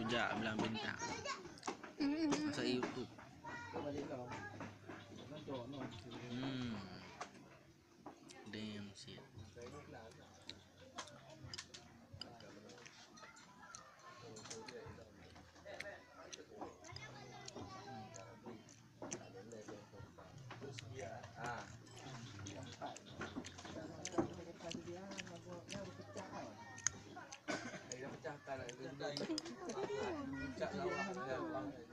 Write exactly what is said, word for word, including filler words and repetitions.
rujak belang bintang. Masuk YouTube. Hmm. Damn shit. Ah. Dia pecahkan. Dia pecahkan.